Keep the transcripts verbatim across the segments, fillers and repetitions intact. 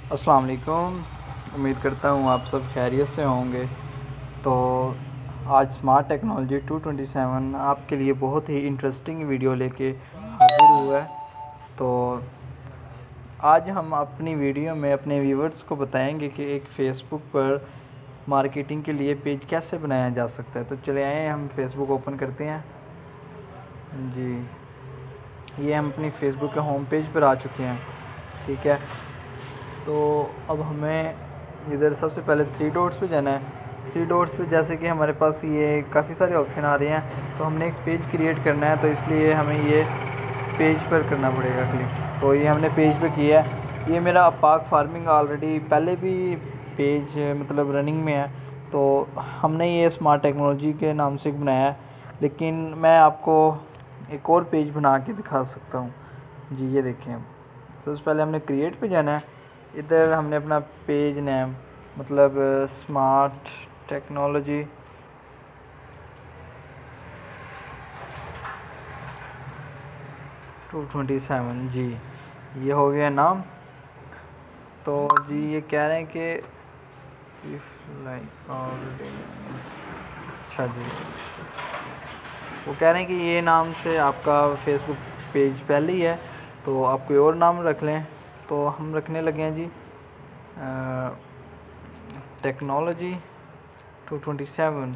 अस्सलाम वालेकुम। उम्मीद करता हूँ आप सब खैरियत से होंगे। तो आज smart technology two twenty seven आपके लिए बहुत ही इंटरेस्टिंग वीडियो लेके हाजिर हुआ है। तो आज हम अपनी वीडियो में अपने व्यूवर्स को बताएंगे कि एक फ़ेसबुक पर मार्केटिंग के लिए पेज कैसे बनाया जा सकता है। तो चले आए हम फेसबुक ओपन करते हैं जी। ये हम अपनी फ़ेसबुक के होम पेज पर आ चुके हैं, ठीक है। तो अब हमें इधर सबसे पहले थ्री डॉट्स पे जाना है। थ्री डॉट्स पे जैसे कि हमारे पास ये काफ़ी सारे ऑप्शन आ रहे हैं, तो हमने एक पेज क्रिएट करना है, तो इसलिए हमें ये पेज पर करना पड़ेगा क्लिक। तो ये हमने पेज पे किया है। ये मेरा पाक फार्मिंग ऑलरेडी पहले भी पेज मतलब रनिंग में है, तो हमने ये स्मार्ट टेक्नोलॉजी के नाम से बनाया है। लेकिन मैं आपको एक और पेज बना के दिखा सकता हूँ जी। ये देखें, सबसे पहले हमने क्रिएट पे जाना है। इधर हमने अपना पेज नेम मतलब smart technology two twenty seven जी, ये हो गया नाम। तो जी ये कह रहे हैं कि इफ़ लाइक ऑलरेडी, अच्छा जी, वो कह रहे हैं कि ये नाम से आपका फेसबुक पेज पहले ही है, तो आप कोई और नाम रख लें। तो हम रखने लगे हैं जी टेक्नोलॉजी टू ट्वेंटी सेवन।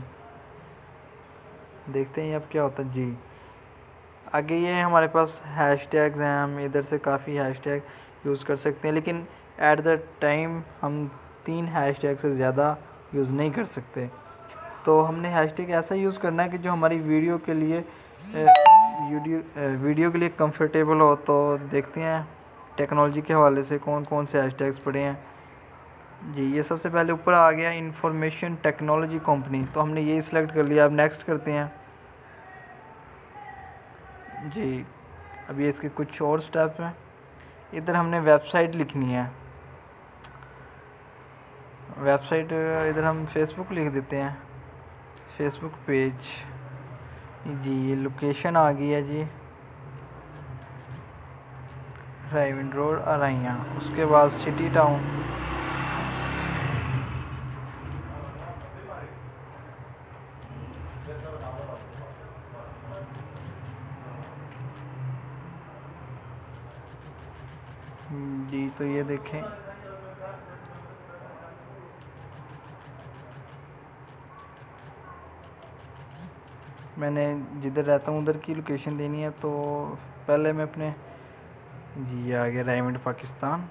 देखते हैं अब क्या होता है जी। आगे ये हमारे पास हैश टैग्स हैं, हम इधर से काफ़ी हैश टैग यूज़ कर सकते हैं, लेकिन एट द टाइम हम तीन हैश टैग से ज़्यादा यूज़ नहीं कर सकते। तो हमने हैश टैग ऐसा यूज़ करना है कि जो हमारी वीडियो के लिए वीडियो वीडियो के लिए कंफर्टेबल हो। तो देखते हैं टेक्नोलॉजी के हवाले से कौन कौन से हैश टैग्स पड़े हैं जी। ये सबसे पहले ऊपर आ गया इंफॉर्मेशन टेक्नोलॉजी कंपनी, तो हमने ये सिलेक्ट कर लिया। अब नेक्स्ट करते हैं जी। अभी इसके कुछ और स्टेप हैं। इधर हमने वेबसाइट लिखनी है। वेबसाइट इधर हम फेसबुक लिख देते हैं, फेसबुक पेज जी। ये लोकेशन आ गई है जी, राइविंड रोड अराइया। उसके बाद सिटी टाउन, जी। तो ये देखें, मैंने जिधर रहता हूँ उधर की लोकेशन देनी है। तो पहले मैं अपने जी, ये आ गया Raiwind Pakistan,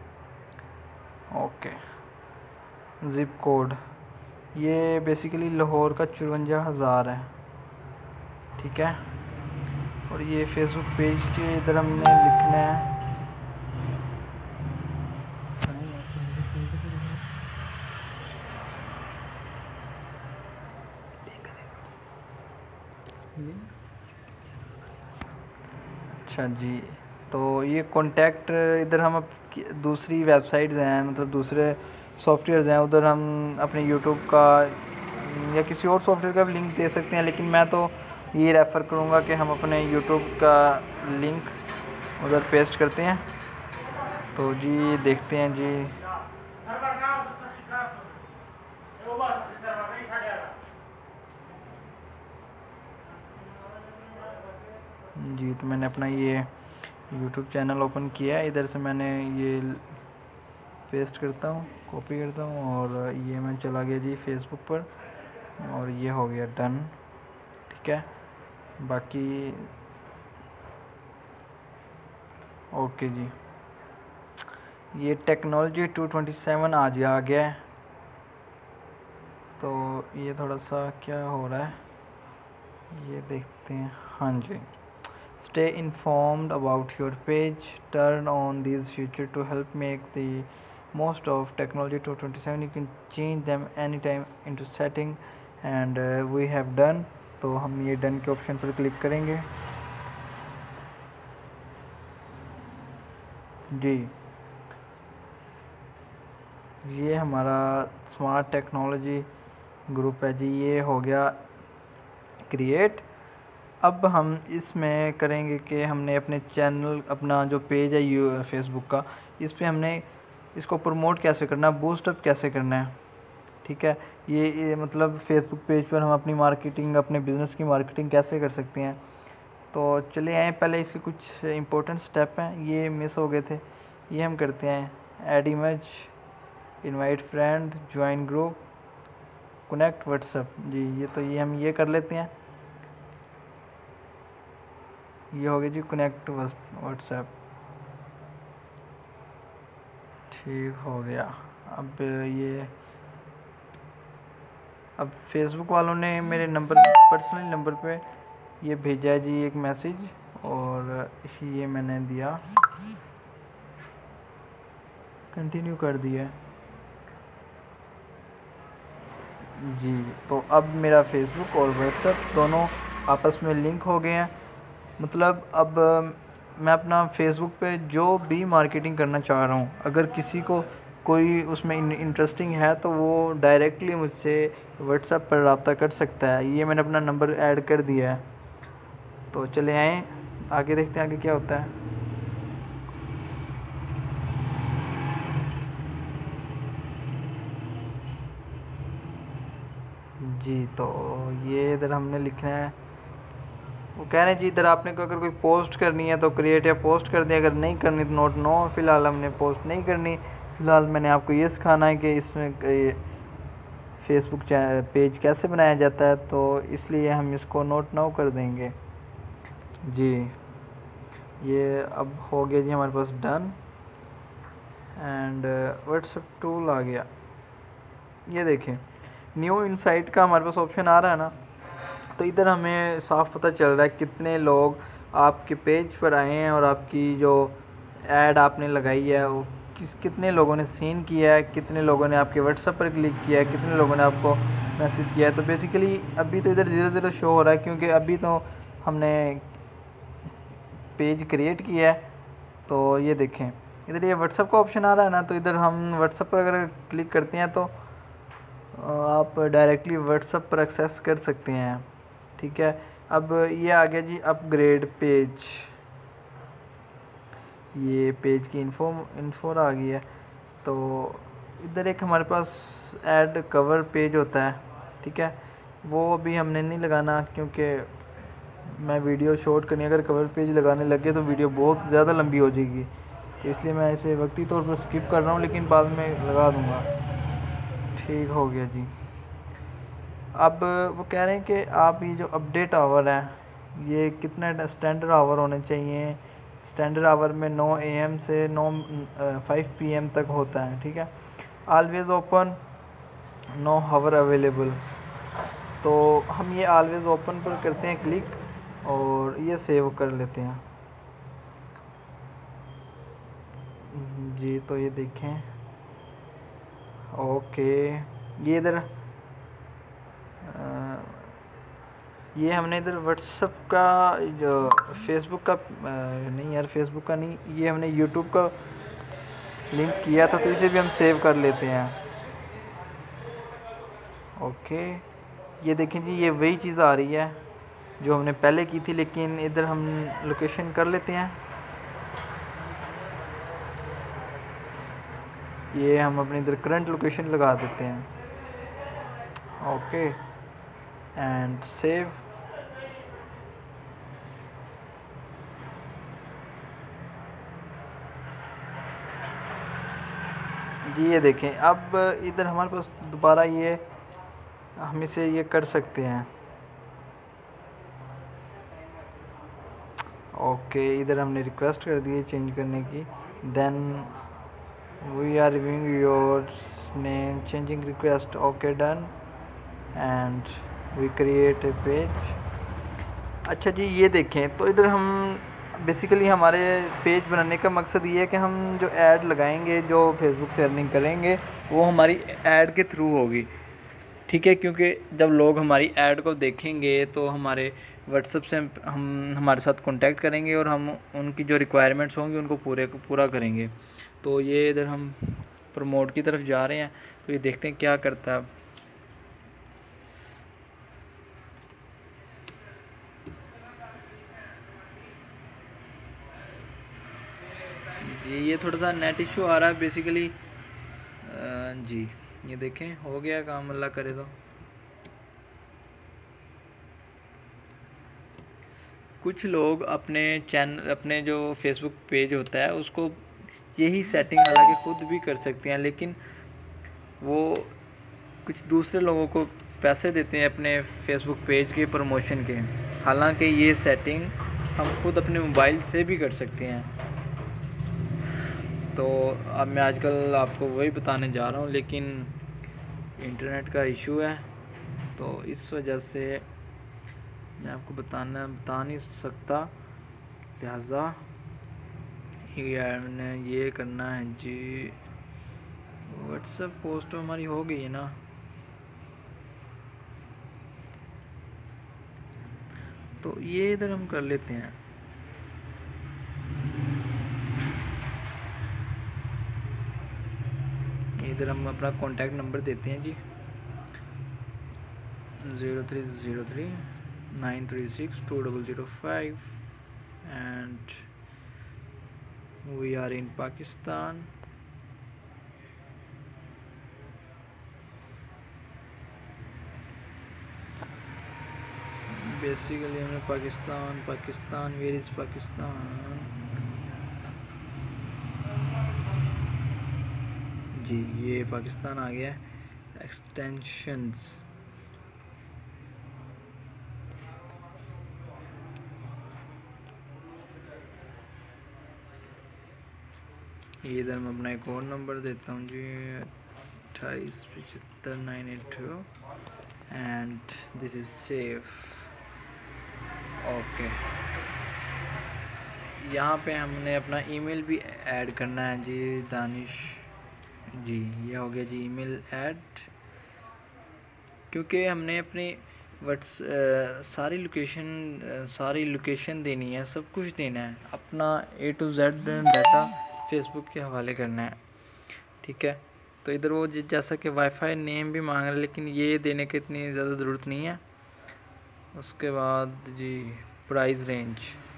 okay. Zip code ये बेसिकली लाहौर का चुरवंजा हज़ार है, ठीक है। और ये फेसबुक पेज के इधर हमने लिखना है अच्छा जी। तो ये कॉन्टैक्ट इधर हम दूसरी वेबसाइट्स हैं, मतलब दूसरे सॉफ्टवेयर्स हैं, उधर हम अपने यूट्यूब का या किसी और सॉफ्टवेयर का भी लिंक दे सकते हैं। लेकिन मैं तो ये रेफ़र करूँगा कि हम अपने यूट्यूब का लिंक उधर पेस्ट करते हैं। तो जी देखते हैं जी, जी। तो मैंने अपना ये यूट्यूब चैनल ओपन किया है। इधर से मैंने ये पेस्ट करता हूँ, कॉपी करता हूँ, और ये मैं चला गया जी फेसबुक पर, और ये हो गया डन, ठीक है। बाकी ओके जी, ये टेक्नोलॉजी टू ट्वेंटी सेवन आज आ गया है। तो ये थोड़ा सा क्या हो रहा है ये देखते हैं। हाँ जी, stay informed about your page, turn on this feature to help make the most of technology two twenty seven, you can change them anytime into setting and uh, we have done। तो हम ये done के option पर click करेंगे जी। ये हमारा smart technology group है जी, ये हो गया क्रिएट। अब हम इसमें करेंगे कि हमने अपने चैनल, अपना जो पेज है यू फेसबुक का, इस पर हमने इसको प्रमोट कैसे करना है, बूस्टअप कैसे करना है। ठीक है, ये, ये मतलब फेसबुक पेज पर हम अपनी मार्केटिंग, अपने बिज़नेस की मार्केटिंग कैसे कर सकते हैं। तो चले आए, पहले इसके कुछ इंपॉर्टेंट स्टेप हैं, ये मिस हो गए थे, ये हम करते हैं। Add image, invite friend, join group, connect WhatsApp. जी ये तो ये हम ये कर लेते हैं। ये हो गया जी कनेक्ट व्हाट्सएप, ठीक हो गया। अब ये अब फेसबुक वालों ने मेरे नंबर, पर्सनल नंबर पे ये भेजा है जी एक मैसेज, और ये मैंने दिया, कंटिन्यू कर दिया जी। तो अब मेरा फेसबुक और व्हाट्सएप दोनों आपस में लिंक हो गए हैं। मतलब अब मैं अपना फेसबुक पे जो भी मार्केटिंग करना चाह रहा हूँ, अगर किसी को कोई उसमें इंटरेस्टिंग है तो वो डायरेक्टली मुझसे व्हाट्सएप पर रब्ता कर सकता है। ये मैंने अपना नंबर ऐड कर दिया है। तो चले आए आगे, देखते हैं आगे क्या होता है। जी तो ये इधर हमने लिखना है, वो कह रहे हैं जी इधर आपने को अगर कोई पोस्ट करनी है तो क्रिएट या पोस्ट कर दें, अगर नहीं करनी तो नोट नो। फ़िलहाल हमने पोस्ट नहीं करनी, फ़िलहाल मैंने आपको ये सिखाना है कि इसमें फेसबुक पेज कैसे बनाया जाता है, तो इसलिए हम इसको नोट नो कर देंगे जी। ये अब हो गया जी हमारे पास डन, एंड व्हाट्सएप टूल आ गया। ये देखें न्यू इनसाइट का हमारे पास ऑप्शन आ रहा है ना, तो इधर हमें साफ पता चल रहा है कितने लोग आपके पेज पर आए हैं और आपकी जो ऐड आपने लगाई है वो किस कितने लोगों ने सीन किया है, कितने लोगों ने आपके व्हाट्सएप पर क्लिक किया है, कितने लोगों ने आपको मैसेज किया है। तो बेसिकली अभी तो इधर ज़ीरो ज़ीरो शो हो रहा है, क्योंकि अभी तो हमने पेज क्रिएट किया है। तो ये देखें इधर ये व्हाट्सएप का ऑप्शन आ रहा है ना, तो इधर हम व्हाट्सएप पर अगर क्लिक करते हैं तो आप डायरेक्टली व्हाट्सएप पर एक्सेस कर सकते हैं। ठीक है, अब ये आ गया जी अपग्रेड पेज, ये पेज की इन्फो इन्फो आ गई है। तो इधर एक हमारे पास ऐड कवर पेज होता है, ठीक है, वो अभी हमने नहीं लगाना, क्योंकि मैं वीडियो शॉर्ट करनी, अगर कवर पेज लगाने लगे तो वीडियो बहुत ज़्यादा लंबी हो जाएगी, तो इसलिए मैं इसे वक्ती तौर पर स्किप कर रहा हूँ, लेकिन बाद में लगा दूँगा। ठीक हो गया जी। अब वो कह रहे हैं कि आप ये जो अपडेट आवर है ये कितने स्टैंडर्ड आवर होने चाहिए। स्टैंडर्ड आवर में नौ ए एम से नौ फाइव पी एम तक होता है। ठीक है, always open, no hour available. तो हम ये ऑलवेज़ ओपन पर करते हैं क्लिक और ये सेव कर लेते हैं जी। तो ये देखें, ओके, ये इधर ये हमने इधर व्हाट्सएप का, जो फेसबुक का नहीं यार, फेसबुक का नहीं, ये हमने यूट्यूब का लिंक किया था, तो इसे भी हम सेव कर लेते हैं। ओके, ये देखें जी, ये वही चीज़ आ रही है जो हमने पहले की थी, लेकिन इधर हम लोकेशन कर लेते हैं। ये हम अपनी इधर करंट लोकेशन लगा देते हैं। Okay and save. जी ये देखें, अब इधर हमारे पास दोबारा ये हम इसे ये कर सकते हैं। ओके, इधर हमने रिक्वेस्ट कर दी है चेंज करने की, then we are reviewing your name, changing request. Okay done, and we create a page. अच्छा जी, ये देखें, तो इधर हम बेसिकली हमारे पेज बनाने का मकसद ये है कि हम जो ऐड लगाएंगे, जो फेसबुक से अर्निंग करेंगे, वो हमारी ऐड के थ्रू होगी। ठीक है, क्योंकि जब लोग हमारी ऐड को देखेंगे तो हमारे व्हाट्सएप से हम हमारे साथ कांटेक्ट करेंगे और हम उनकी जो रिक्वायरमेंट्स होंगी उनको पूरे को पूरा करेंगे। तो ये इधर हम प्रमोट की तरफ जा रहे हैं, तो ये देखते हैं क्या करता है। ये थोड़ा सा नेट इशू आ रहा है बेसिकली जी। ये देखें हो गया काम, अल्लाह करे तो। कुछ लोग अपने चैनल अपने जो फेसबुक पेज होता है उसको यही सेटिंग हालांकि खुद भी कर सकते हैं, लेकिन वो कुछ दूसरे लोगों को पैसे देते हैं अपने फेसबुक पेज के प्रमोशन के। हालांकि ये सेटिंग हम खुद अपने मोबाइल से भी कर सकते हैं। तो अब मैं आजकल आपको वही बताने जा रहा हूँ, लेकिन इंटरनेट का इशू है तो इस वजह से मैं आपको बताना बता नहीं सकता, लिहाजा यार मैंने ये करना है जी। व्हाट्सएप पोस्ट तो हमारी हो गई है ना, तो ये इधर हम कर लेते हैं। इधर हम अपना कॉन्टैक्ट नंबर देते हैं जी, zero three zero three nine three six two double zero five and we are in Pakistan. Basically हमने पाकिस्तान पाकिस्तान वेयर इज़ पाकिस्तान जी, ये पाकिस्तान आ गया। एक्सटेंशंस ये इधर मैं अपना एक और नंबर देता हूँ जी, अट्ठाईस पचहत्तर nine eight two and this is safe. Okay, यहाँ पे हमने अपना ईमेल भी ऐड करना है जी, दानिश जी। ये हो गया जी ईमेल ऐड, क्योंकि हमने अपनी व्हाट्स सारी लोकेशन सारी लोकेशन देनी है, सब कुछ देना है, अपना A to Z data Facebook के हवाले करना है, ठीक है। तो इधर वो जैसा कि वाईफाई नेम भी मांग रहा है, लेकिन ये देने की इतनी ज़्यादा ज़रूरत नहीं है। उसके बाद जी प्राइस रेंज